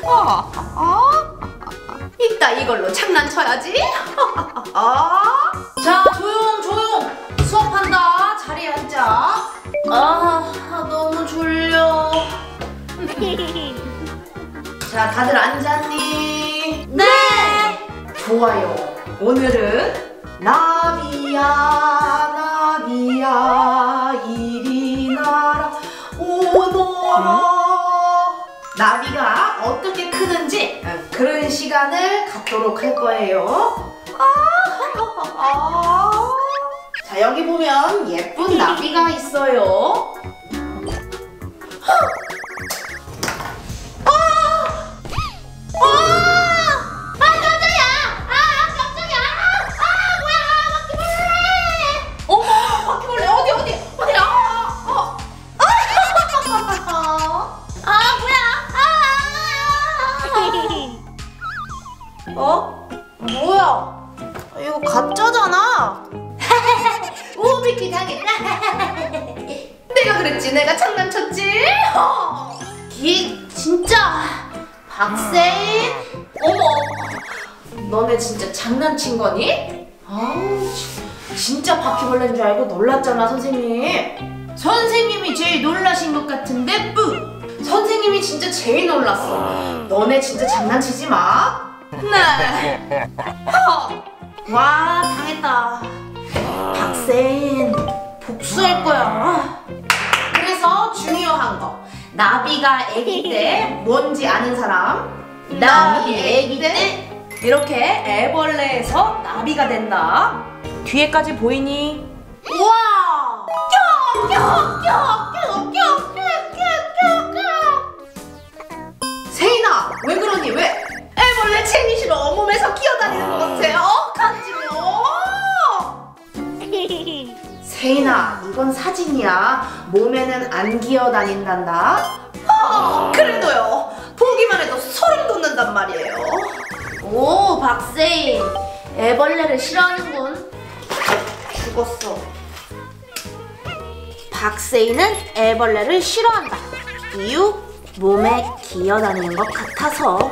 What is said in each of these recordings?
이따 이걸로 장난쳐야지. 자, 조용. 수업한다. 자리에 앉아. 너무 졸려. 자, 다들 앉았니? 네. 좋아요. 오늘은 나비야 이리 나라 오너라. 나비가 어떻게 크는지 그런 시간을 갖도록 할 거예요. 자, 여기 보면 예쁜 나비가 있어요. 뭐야? 이거 가짜잖아. 오, 미키 당했다. 내가 그랬지. 내가 장난쳤지. 진짜 박세인. 어머, 너네 진짜 장난친 거니? 진짜 바퀴벌레인 줄 알고 놀랐잖아, 선생님. 선생님이 제일 놀라신 것 같은데 뿌. 선생님이 진짜 제일 놀랐어. 너네 진짜 장난치지 마. 네. 와, 당했다. 박세인 복수할 거야. 그래서 중요한 거, 나비가 아기 때 뭔지 아는 사람? 나비 아기 때 이렇게 애벌레에서 나비가 된다. 뒤에까지 보이니? 우와. 세인아, 왜 그러니? 왜? 애벌레 채니시로 몸에서 기어다니는 것 같아. 간지러. 세인아, 이건 사진이야. 몸에는 안 기어다닌단다. 그래도요, 보기만 해도 소름 돋는단 말이에요. 오, 박세인 애벌레를 싫어하는군. 죽었어. 박세인은 애벌레를 싫어한다. 이유? 몸에 기어다니는 것 같아서.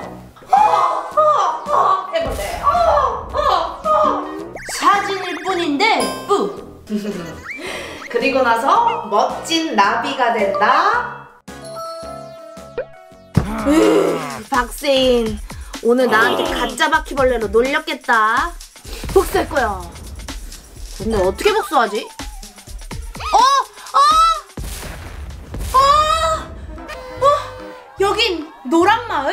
애벌레. 사진일 뿐인데 뿌. 그리고 나서 멋진 나비가 된다. 박세인 오늘 나한테 가짜 바퀴벌레로 놀렸겠다. 복수할 거야. 근데 어떻게 복수하지? 여긴 노란 마을?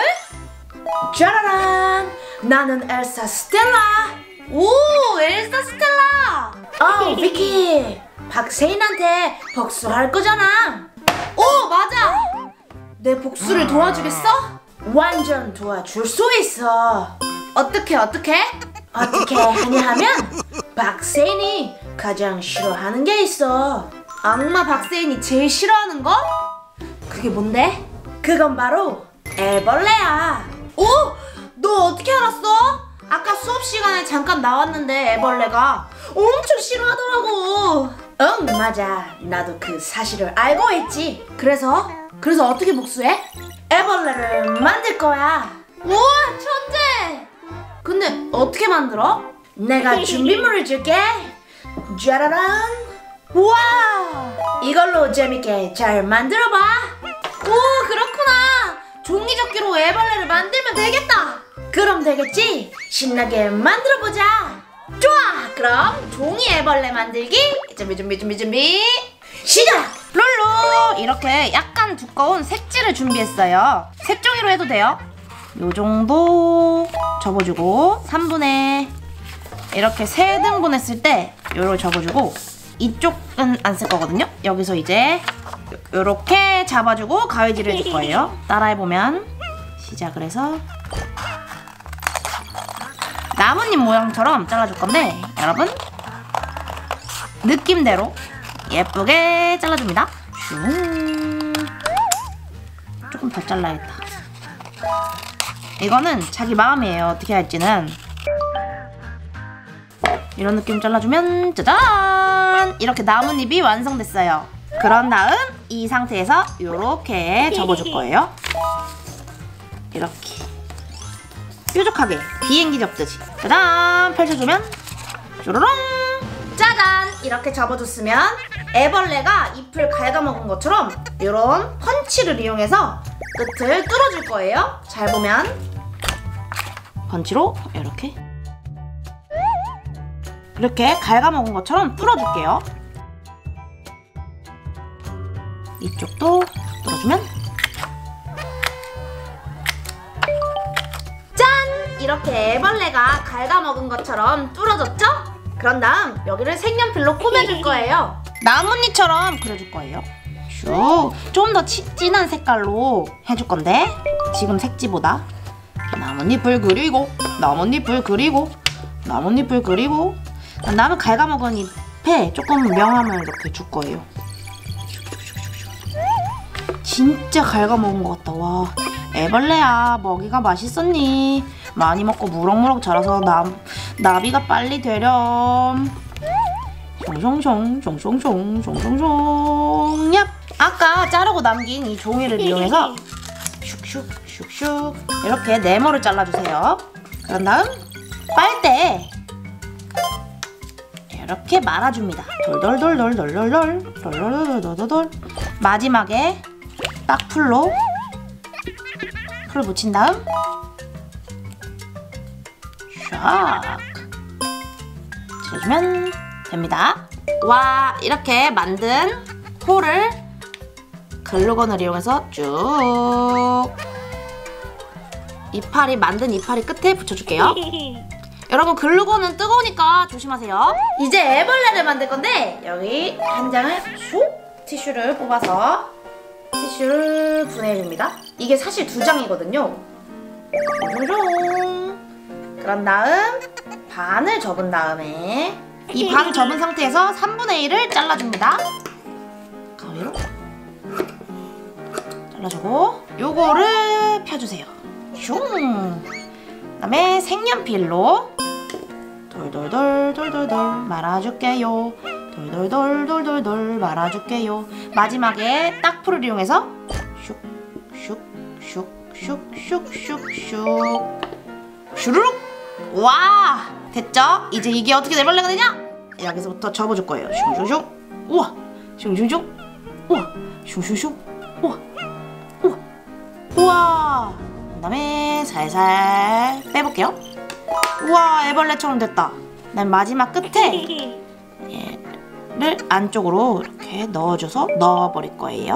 짜라란, 나는 엘사 스텔라. 오, 엘사 스텔라. 비키, 박세인한테 복수할 거잖아. 오, 맞아. 내 복수를 도와주겠어? 완전 도와줄 수 있어. 어떻게 하냐 하면 박세인이 가장 싫어하는 게 있어. 악마 박세인이 제일 싫어하는 거? 그게 뭔데? 그건 바로 애벌레야. 오! 너 어떻게 알았어? 아까 수업 시간에 잠깐 나왔는데 애벌레가 엄청 싫어하더라고. 응, 맞아. 나도 그 사실을 알고 있지. 그래서 어떻게 복수해? 애벌레를 만들 거야. 우와, 천재! 근데 어떻게 만들어? 내가 준비물을 줄게. 짜라란. 우와! 이걸로 재밌게 잘 만들어봐. 오, 그렇구나. 종이접기로 애벌레를 만들면 되겠다. 그럼 되겠지? 신나게 만들어보자. 좋아! 그럼 종이 애벌레 만들기 준비 시작! 룰루! 이렇게 약간 두꺼운 색지를 준비했어요. 색종이로 해도 돼요. 요정도 접어주고 3분의 이렇게 3등분 했을 때 요걸 접어주고 이쪽은 안 쓸 거거든요. 여기서 이제 요렇게 잡아주고 가위질을 해줄 거예요. 따라해보면 시작을 해서 나뭇잎 모양처럼 잘라줄 건데 여러분 느낌대로 예쁘게 잘라줍니다. 슝. 조금 더 잘라야겠다. 이거는 자기 마음이에요. 어떻게 할지는. 이런 느낌 잘라주면 짜잔! 이렇게 나뭇잎이 완성됐어요. 그런 다음 이 상태에서 이렇게 접어줄 거예요. 이렇게 뾰족하게 비행기 접듯이 짜잔 펼쳐주면 뾰로롱 짜잔 이렇게 접어줬으면 애벌레가 잎을 갉아먹은 것처럼 이런 펀치를 이용해서 끝을 뚫어줄 거예요. 잘 보면 펀치로 이렇게 갉아먹은 것처럼 뚫어줄게요. 이쪽도 뚫어주면 짠! 이렇게 애벌레가 갉아먹은 것처럼 뚫어졌죠? 그런 다음 여기를 색연필로 꾸며줄 거예요. 나뭇잎처럼 그려줄 거예요. 좀 더 진한 색깔로 해줄 건데 지금 색지보다 나뭇잎을 그리고 나무 갉아먹은 잎에 조금 명암을 이렇게 줄 거예요. 진짜 갉아먹은 것 같다. 와, 애벌레야 먹이가 맛있었니? 많이 먹고 무럭무럭 자라서 나비가 빨리 되렴. 숑숑숑 얍! 아까 자르고 남긴 이 종이를 이용해서 슉슉슉슉 이렇게 네모를 잘라주세요. 그런 다음 빨대에 이렇게 말아줍니다. 돌돌돌돌돌돌돌돌돌돌돌 마지막에 딱 풀을 붙인 다음 샥 칠해주면 됩니다. 와, 이렇게 만든 홀을 글루건을 이용해서 쭉 만든 이파리 끝에 붙여줄게요. 여러분 글루건은 뜨거우니까 조심하세요. 이제 애벌레를 만들 건데 여기 한 장을 티슈를 뽑아서 티슈를 분해해줍니다. 이게 사실 2장이거든요. 그런 다음 반을 접은 다음에 이 반 접은 상태에서 3분의 1을 잘라줍니다. 가위로 잘라주고 요거를 펴주세요. 그다음에 색연필로 돌돌돌돌돌돌 말아줄게요. 돌돌돌돌돌돌 말아줄게요. 마지막에 딱풀을 이용해서 슉슉슉슉슉슉슉 슈르륵. 와, 됐죠? 이제 이게 어떻게 애벌레가 되냐? 여기서부터 접어줄 거예요. 슝슝슝. 우와, 슝슝슝. 우와, 슝슝슝. 우와, 우와, 우와. 그다음에 살살 빼볼게요. 우와, 애벌레처럼 됐다. 그다음 마지막 끝에 얘를 안쪽으로 이렇게 넣어줘서 넣어버릴 거예요.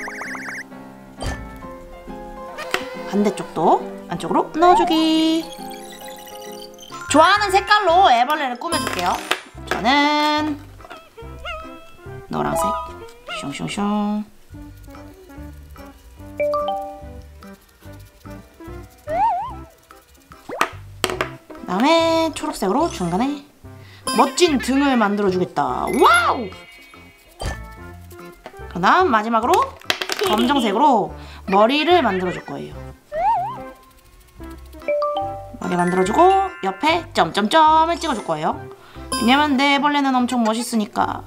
반대쪽도 안쪽으로 넣어주기. 좋아하는 색깔로 애벌레를 꾸며줄게요. 저는 노란색. 슝슝슝. 그다음에 초록색으로 중간에 멋진 등을 만들어주겠다. 와우! 그다음 마지막으로 검정색으로 머리를 만들어줄 거예요. 머리 만들어주고 옆에 점점점을 찍어줄 거예요. 왜냐면 내 애벌레는 엄청 멋있으니까.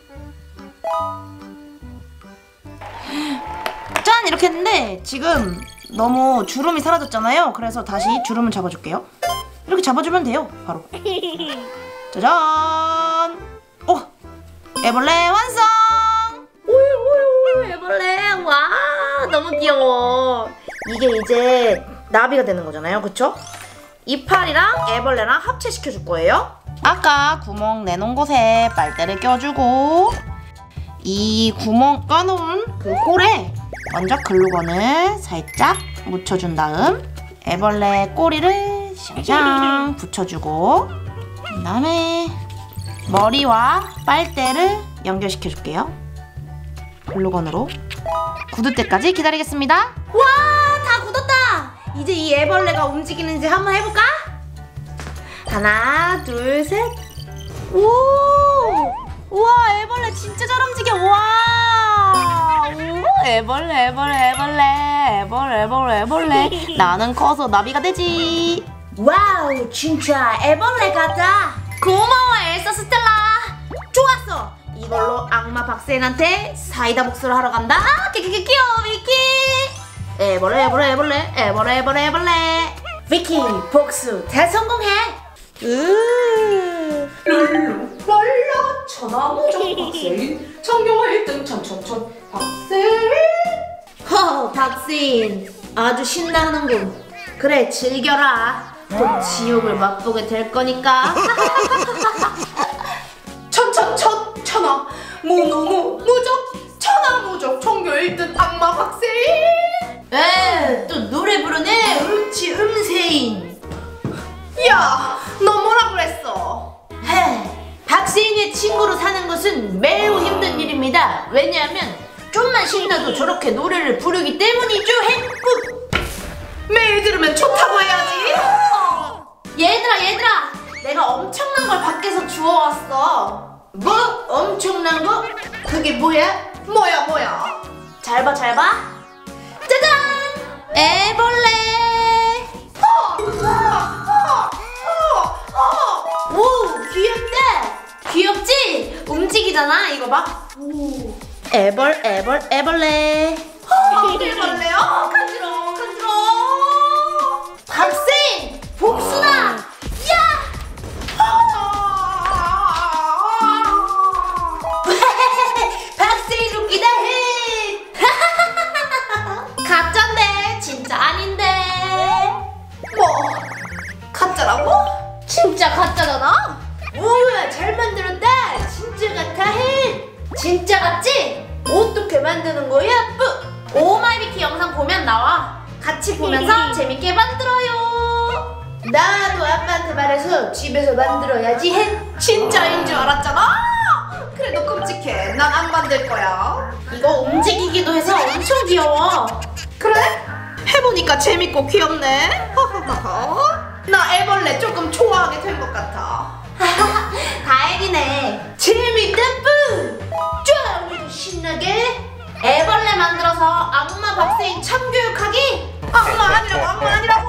짠! 이렇게 했는데 지금 너무 주름이 사라졌잖아요. 그래서 다시 주름을 잡아줄게요. 이렇게 잡아주면 돼요. 바로 짜잔! 오! 애벌레 완성! 오이 애벌레. 와, 너무 귀여워. 이게 이제 나비가 되는 거잖아요. 그쵸? 이파리랑 애벌레랑 합체시켜줄 거예요. 아까 구멍 내놓은 곳에 빨대를 껴주고 이 구멍 까놓은 그 홀에 먼저 글루건을 살짝 묻혀준 다음 애벌레 꼬리를 샹샹 붙여주고 그 다음에 머리와 빨대를 연결시켜줄게요. 글루건으로 굳을 때까지 기다리겠습니다. 와, 다 굳었다. 이제 이 애벌레가 움직이는지 한번 해볼까? 하나, 둘, 셋. 오! 우와, 애벌레 진짜 잘 움직여. 와! 오, 애벌레. 나는 커서 나비가 되지. 와우, 진짜 애벌레 같다. 고마워, 엘사 스텔라. 좋았어. 이걸로 악마 박스행한테 사이다 복수를 하러 간다. 귀여워, 미키. 애벌레 애벌레 애벌레 애벌레 애벌레 애벌레. 비키 복수 대성공해. 랄라 천하무적 박세인 전교 1등 천천천 박세인. 허 박세인 아주 신나는군. 그래 즐겨라. 곧 지옥을 맛보게 될 거니까. 천천천 천하 무무무 무적 천하무적 전교 1등 악마 박세인. 또 노래 부르네. 음치 음세인. 야, 너 뭐라 그랬어? 박세인의 친구로 사는 것은 매우 힘든 일입니다. 왜냐하면 좀만 신나도 저렇게 노래를 부르기 때문이죠. 행복. 매일 들으면 좋다고 해야지. 얘들아 내가 엄청난 걸 밖에서 주워왔어. 뭐? 엄청난 거? 그게 뭐야? 뭐야? 잘 봐. 짜잔! 애벌레. 오 귀엽다. 귀엽지? 움직이잖아. 이거 봐. 오. 애벌레. 애벌레요? 간지러워. 박세인 복수다. 야! 박세인 웃기다 해. 가짠데 진짜 아닌데. 뭐? 가짜라고? 진짜 가짜잖아. 우와 잘 만들었다. 진짜 같아 해. 진짜 같지? 어떻게 만드는 거야? 뿌. 오마이비키 영상 보면 나와. 같이 보면서 재밌게 만들어요. 나도 아빠한테 말해서 집에서 만들어야지 해. 진짜인 줄 알았잖아. 그래도 끔찍해. 난 안 만들 거야. 이거 움직이기도 해서 엄청 귀여워. 그래? 해보니까 재밌고 귀엽네. 나 애벌레 조금 좋아하게 된 것 같아. 다행이네. 재밌다 뿌. 쫙 우리도 신나게 애벌레 만들어서 악마 박세인 참교육하기. 악마 아니라고.